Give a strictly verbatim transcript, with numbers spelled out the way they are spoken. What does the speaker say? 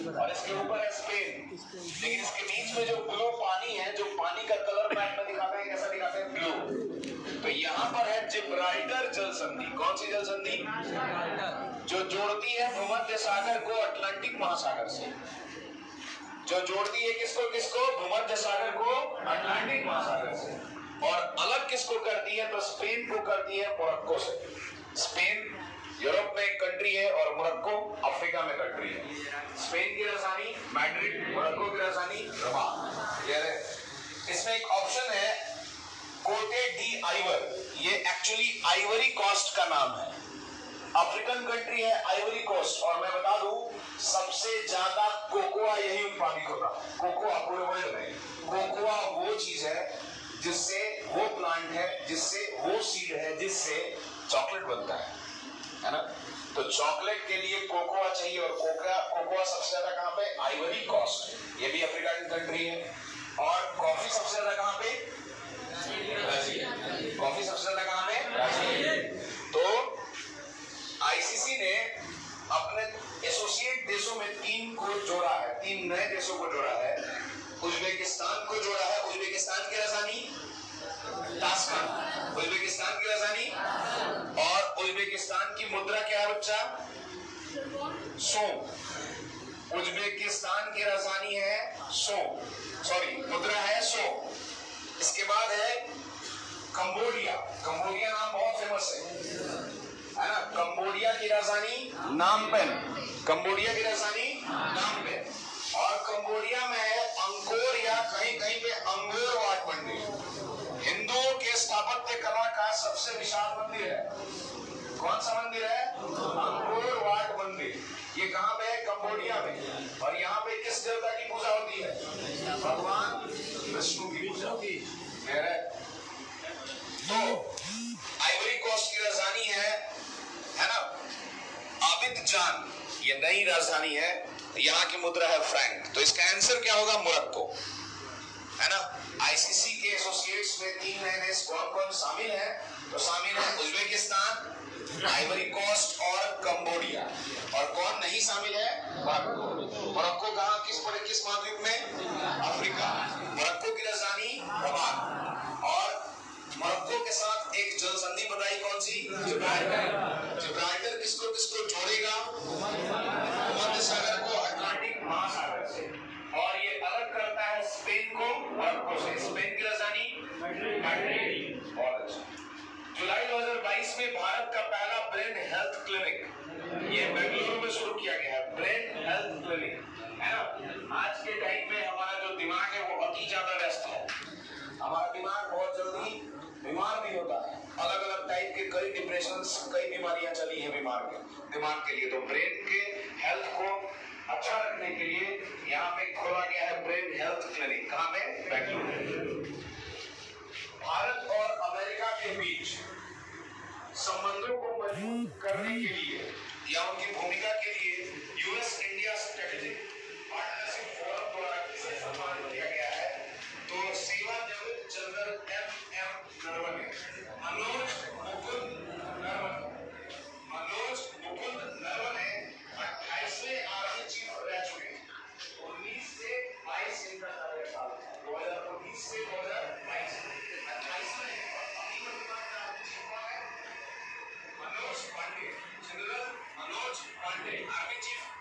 और इसके ऊपर है स्पेन। लेकिन इसके बीच में जो ब्लू पानी है, जो पानी का कलर मैप में दिखाते हैं, कैसा दिखाते हैं? ब्लू। तो यहाँ पर है जिब्राल्टर जल संधि। कौन सी जल संधि? जो जोड़ती है भूमध्य सागर को अटलांटिक महासागर से। जो जोड़ती है किसको किसको? भूमध्य सागर को अटलांटिक महासागर से। और अलग किसको करती है? तो स्पेन को करती है मोरक्को से। स्पेन यूरोप में एक कंट्री है और मोरक्को अफ्रीका में कंट्री है। स्पेन की राजधानी मैड्रिड, मोरक्को की राजधानी रबात। क्लियर है? इसमें एक ऑप्शन है कोटे डी आइवर। ये एक्चुअली आइवरी कोस्ट का नाम है। अफ्रीकन कंट्री है आइवरी कोस्ट। और मैं बता दूं सबसे ज्यादा कोकोआ यही उत्पादित होता है। कोकोआ पूरे वर्ल्ड में। कोकोआ वो चीज है जिससे, वो प्लांट है जिससे, वो सीड है जिससे चॉकलेट बनता है, है ना? तो चॉकलेट के लिए कोकोआ चाहिए और कोकोआ कोकोआ सबसे ज्यादा कहां पे? Ivory Coast. ये भी अफ्रीकन कंट्री है। और कॉफी सबसे ज्यादा कहां पे? ब्राजील। कॉफी सबसे ज्यादा कहां पे? ब्राजील। तो आईसीसी ने अपने एसोसिएट देशों में तीन को जोड़ा है, तीन नए देशों को जोड़ा है। उज्बेकिस्तान को जोड़ा है। उज्बेकिस्तान की राजधानी ताशकंद। उज्बेकिस्तान की राजधानी। और उज्बेकिस्तान की मुद्रा क्या है बच्चा? सो। उज्बेकिस्तान की राजधानी है सो, सॉरी मुद्रा है सो। इसके बाद है कंबोडिया। कंबोडिया नाम बहुत फेमस है, है ना? कंबोडिया की राजधानी नामपेन। कंबोडिया की राजधानी नामपेन। और कंबोडिया में है अंकोर या कहीं कहीं पे अंगोर वाट मंदिर। हिंदुओं के स्थापत्य कला का सबसे विशाल मंदिर है। कौन सा मंदिर है? अंगोर वाट मंदिर। ये कहां पे है? कंबोडिया में। और यहाँ पे किस देवता की पूजा होती है? भगवान विष्णु की पूजा होती है। तो आइवरी कोस्ट की राजधानी है है ना अबिदजान। ये नई राजधानी है। यहाँ की मुद्रा है फ्रैंक। तो इसका आंसर क्या होगा? मोरक्को, है ना? आईसीसी के एसोसिएट्स में तीन नए देश कौन कौन शामिल है? तो शामिल है उज्बेकिस्तान, आइवरी कोस्ट और कंबोडिया। और कौन नहीं शामिल है? मोरक्को। मोरक्को कहाँ, किस पर, किस महाद्वीप में? अफ्रीका। मोरक्को की राजधानी रबात। और मोरक्को के साथ एक जल संधि बताई, कौन सी? जिब्राल्टर। जिब्राल्टर किसको किसको जोड़ेगा? भूमध्य सागर को अटलांटिक महासागर से। और ये अलग करता है स्पेन को मोरक्को से। स्पेन की राजधानी मैड्रिड। बहुत अच्छा। जुलाई दो हज़ार बाईस में भारत का पहला ब्रेन हेल्थ क्लिनिक ये बेंगलुरु में शुरू किया गया है। ब्रेन हेल्थ क्लिनिक, है ना? आज के टाइम में हमारा जो दिमाग है वो अति ज्यादा व्यस्त है। हमारा दिमाग बहुत जल्दी बीमार भी होता है। अलग अलग टाइप के कई डिप्रेशन, कई बीमारियां चली हैं बीमार के दिमाग के लिए। तो ब्रेन के हेल्थ को अच्छा रखने के लिए यहाँ पे खोला गया है ब्रेन हेल्थ क्लिनिक। कहाँ पे? बेंगलुरु। भारत और अमेरिका के बीच संबंधों को मजबूत करने के लिए या उनकी भूमिका के लिए US India strategic partnership forum द्वारा किसे सम्मानित किया गया है? तो सेवानिवृत्त general M M Naravane, Manoj Mukund Naravane. Manoj Mukund Naravane अट्ठाईसवें आर्मी चीफ रह चुके हैं। उन्नीस से बाईस इनका कार्यकाल है। दो हज़ार उन्नीस से दो हज़ार बाईस। अट्ठाईसवें Manoj Pande, general Manoj Pande, army chief